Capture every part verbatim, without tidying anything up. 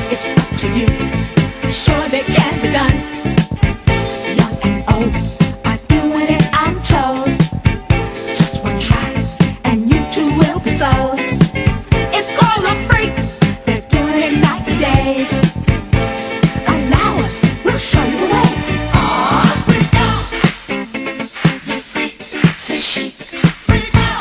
It's up to you. Surely can be done. Young and old are doing it, I'm told. Just one try and you too will be sold. It's called a freak. They're doing it night and day. Allow us, we'll show you the way. Ah, freak out. You freak, says she. Freak out.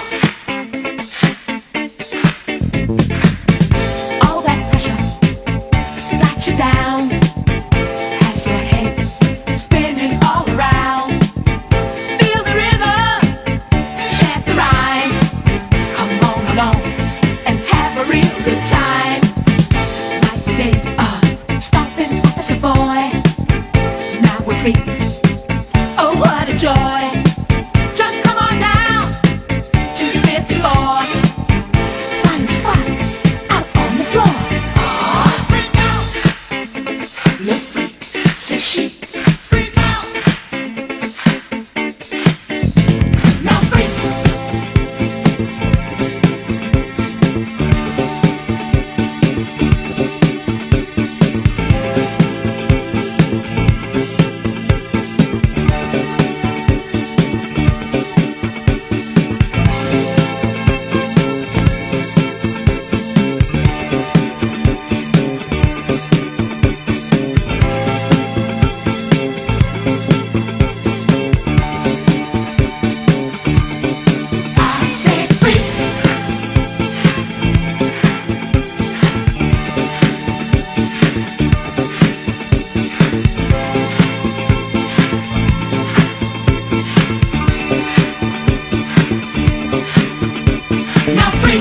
All that pressure got you down. Has your head spinning all around. Feel the rhythm, chant the rhyme. Come on along and have a real good time. Like the days of stopping as a boy. Now we're free. Oh, what a joy. Just come on down to the fifth floor. Find a spot out on the floor. Ah, freak out. You're free, says she. Freak out. Now freak. I said freak. Now freak.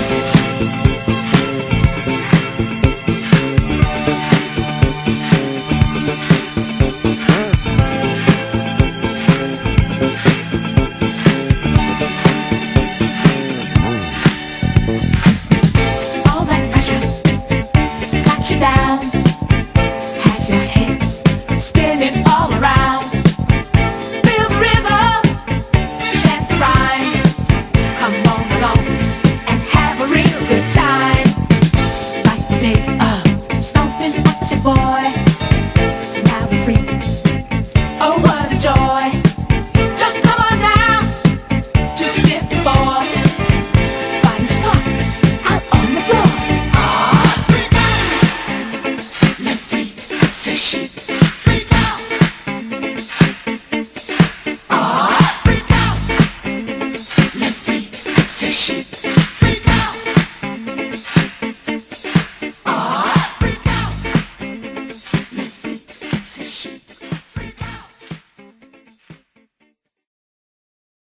All that pressure got you down.